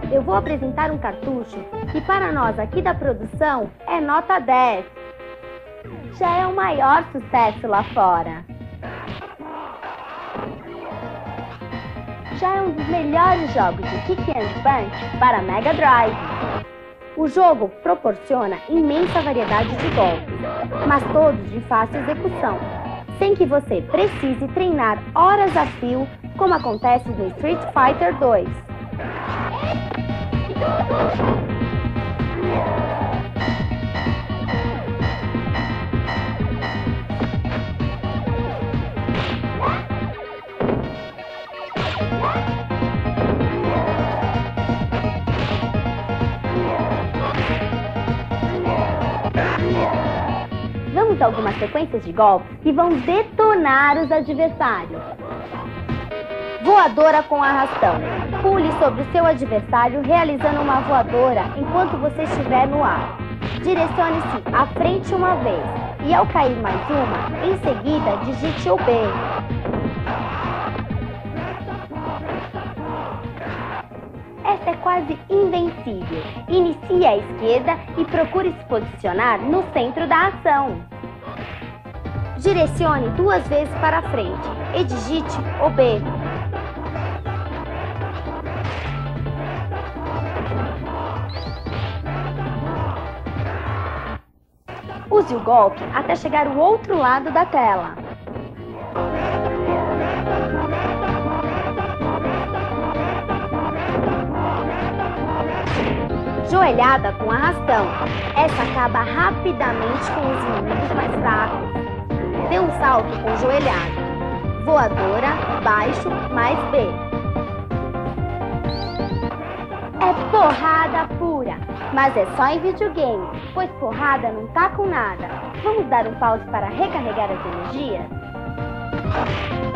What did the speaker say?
eu vou apresentar um cartucho que para nós aqui da produção é nota 10. Já é o maior sucesso lá fora. Já é um dos melhores jogos de Kick and Punch para Mega Drive. O jogo proporciona imensa variedade de golpes, mas todos de fácil execução, sem que você precise treinar horas a fio, como acontece no Street Fighter 2. Vamos a algumas sequências de golpes que vão detonar os adversários. Voadora com arrastão. Pule sobre o seu adversário realizando uma voadora enquanto você estiver no ar. Direcione-se à frente uma vez e ao cair mais uma, em seguida digite o B. Essa é quase invencível. Inicie à esquerda e procure se posicionar no centro da ação. Direcione 2 vezes para frente e digite o B. Use o golpe até chegar ao outro lado da tela. Joelhada com arrastão. Essa acaba rapidamente com os inimigos mais fracos. Dê um salto com joelhada. Voadora, baixo, mais B. É porrada pura, mas é só em videogame, pois porrada não tá com nada. Vamos dar um pause para recarregar as energias?